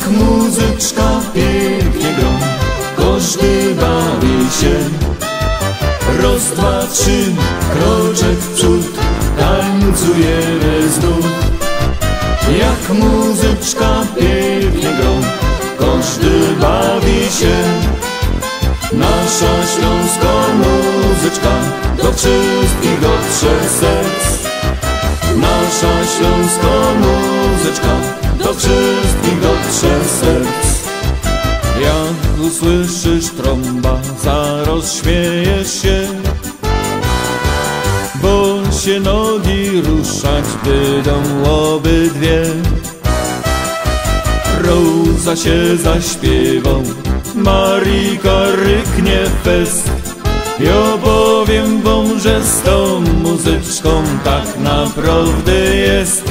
Jak muzyczka pięknie grą, każdy bawi się. Raz, dwa, trzy, kroczek w przód, tańcujemy znów. Jak muzyczka pięknie grą, każdy bawi się. Nasza śląska muzyczka do wszystkich dotrze serc. Nasza śląska muzyczka do wszystkich dotrze serc. Jak usłyszysz trąba, zaraz śmiejesz się, bo się nogi ruszać będą obydwie. Roza się zaśpiewą, Marika ryknie fest. Ja powiem wam, że z tą muzyczką tak naprawdę jest.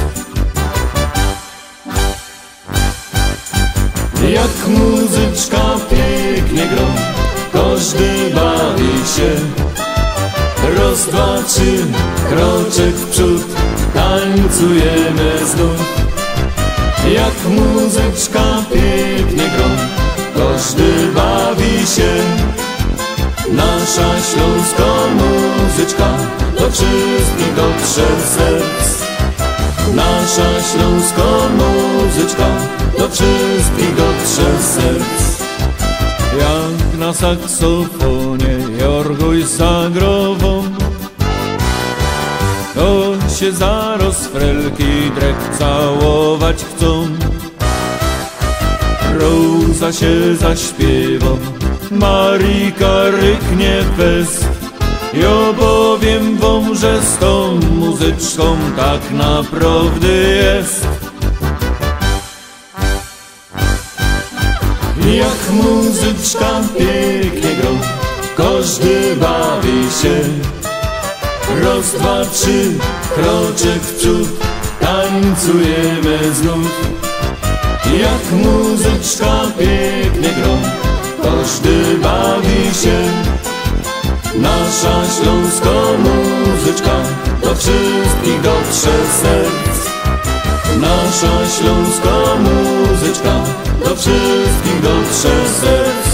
Jak muzyczka pięknie grą, każdy bawi się. Raz, dwa, trzy, kroczek w przód, tańcujemy znów. Jak muzyczka pięknie grą, każdy bawi się. Nasza śląska muzyczka do wszystkich dotrze serc. Nasza śląska muzyczka do wszystkich dotrze serc. Jak na saksofonie Jorguj zagrową, to się zaraz frelki drek całować chcą. Roza się zaśpiewą, Marika ryknie fest. Ja powiem wam, że z tą muzyczką tak naprawdę jest. Jak muzyczka pięknie grą, każdy bawi się. Raz, dwa, trzy, kroczek w przód, tańcujemy znów. Jak muzyczka pięknie grą, każdy bawi się. Nasza śląska muzyczka do wszystkich dotrze serc. Nasza śląska muzyczka do wszystkich dotrze serc.